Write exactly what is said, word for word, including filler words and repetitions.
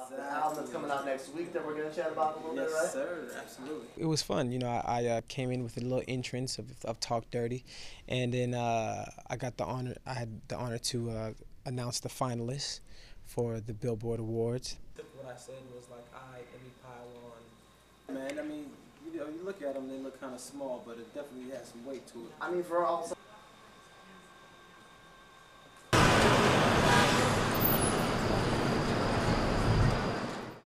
about the album that's coming out next week that we're going to chat about a little yes, bit, right? Yes, sir. Absolutely. It was fun. You know, I, I uh, came in with a little entrance of, of Talk Dirty, and then uh, I got the honor. I had the honor to uh, announce the finalists for the Billboard Awards. What I said was like, all right, let me pile on. Man, I mean, you know, you look at them, they look kind of small, but it definitely has some weight to it. I mean, for all